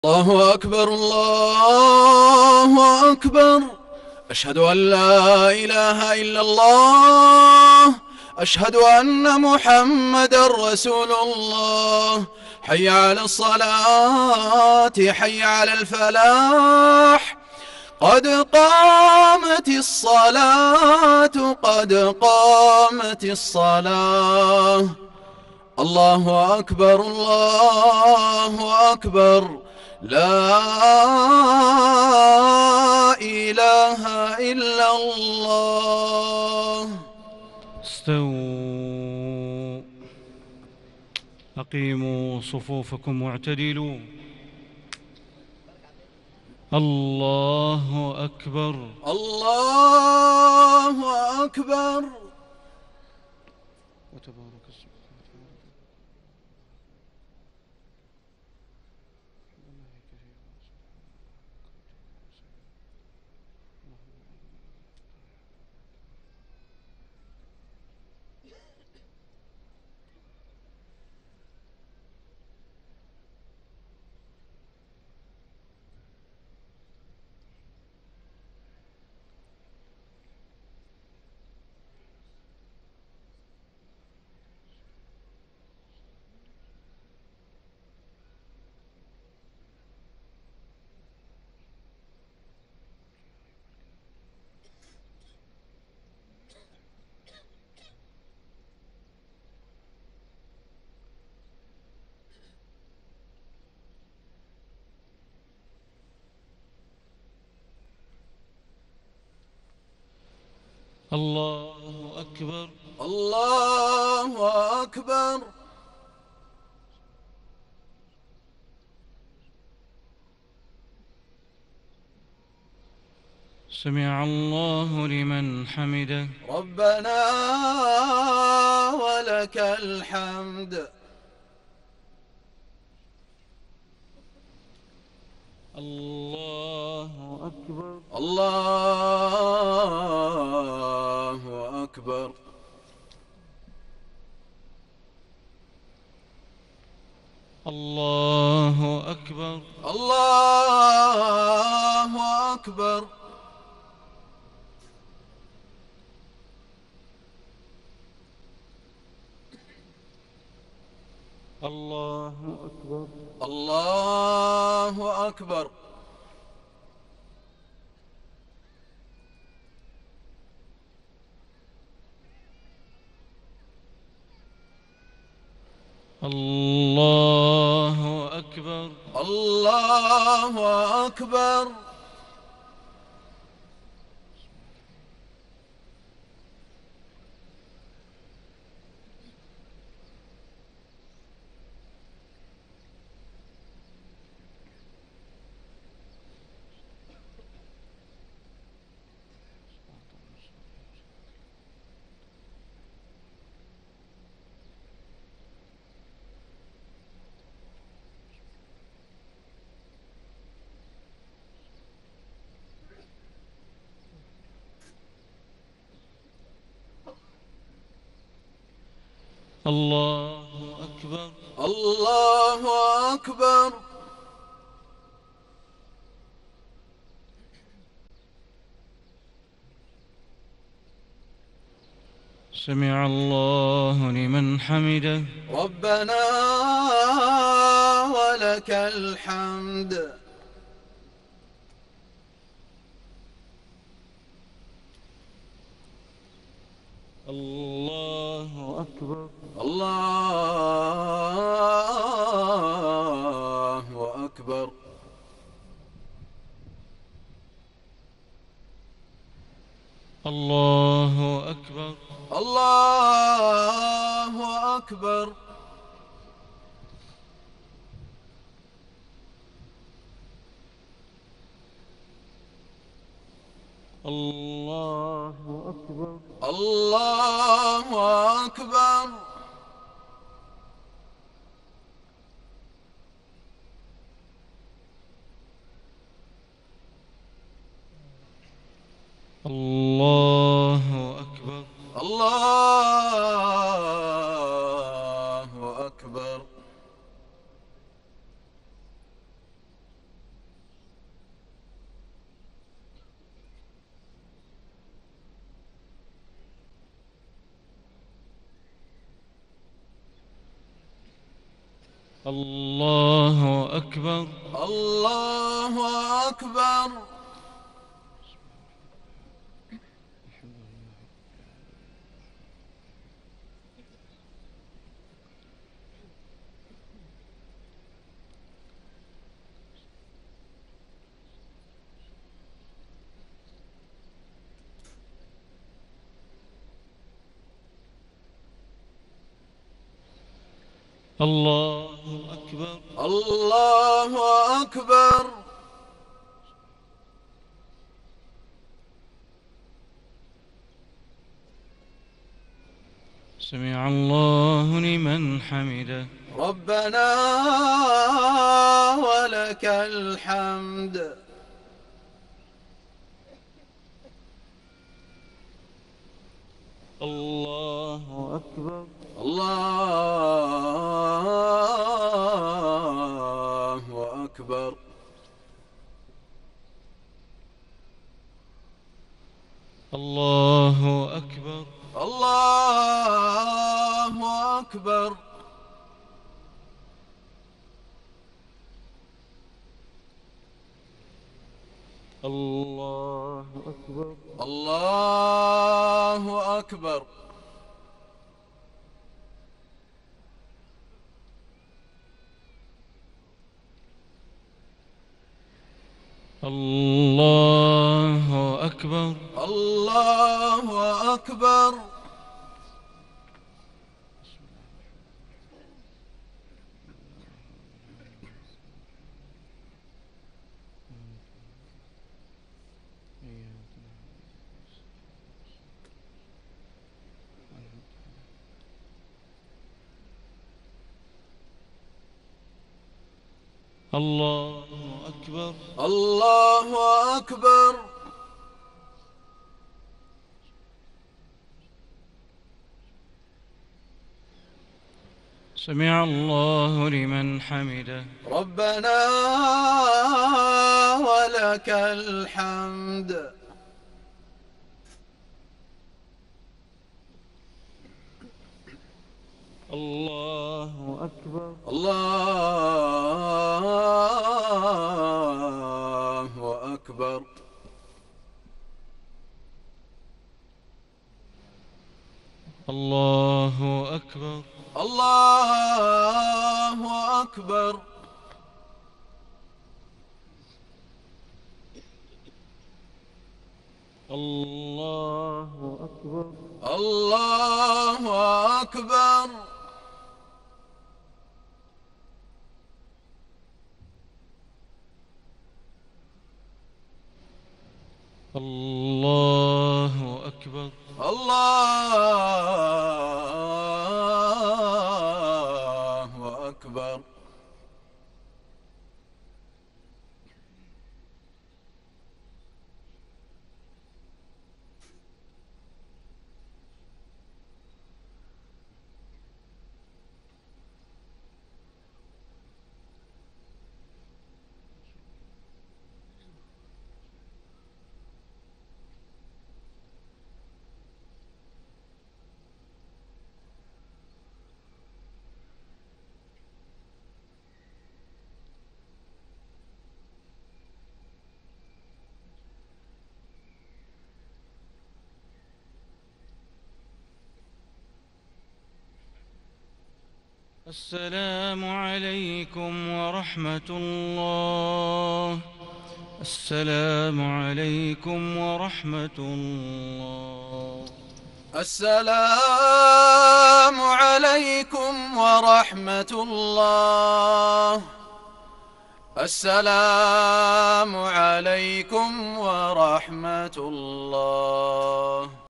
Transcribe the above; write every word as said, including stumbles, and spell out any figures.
الله أكبر الله أكبر. أشهد أن لا إله إلا الله. أشهد أن محمدا رسول الله. حي على الصلاة، حي على الفلاح، قد قامت الصلاة، قد قامت الصلاة. الله أكبر الله أكبر. لا إله إلا الله. استووا، أقيموا صفوفكم واعتدلوا. الله أكبر الله أكبر. وتبارك اسمك. الله أكبر الله أكبر. سمع الله لمن حمده. ربنا ولك الحمد. الله أكبر الله أكبر. الله أكبر الله أكبر. الله أكبر الله أكبر. الله أكبر الله أكبر. الله أكبر الله أكبر. سمع الله لمن حمده. ربنا ولك الحمد. الله أكبر الله أكبر. الله أكبر الله أكبر. الله أكبر الله أكبر. الله أكبر الله أكبر. الله أكبر. الله أكبر. الله أكبر. الله أكبر. سمع الله لمن حمده. ربنا ولك الحمد. الله أكبر. الله أكبر. الله أكبر. الله أكبر. الله أكبر. الله أكبر. الله أكبر. الله أكبر. الله أكبر. الله أكبر. سمع الله لمن حمده. ربنا ولك الحمد. الله أكبر. الله أكبر. الله أكبر. الله أكبر. الله أكبر. الله أكبر. الله أكبر. الله أكبر. السلام عليكم ورحمة الله. السلام عليكم ورحمة الله. السلام عليكم ورحمة الله. السلام عليكم ورحمة الله.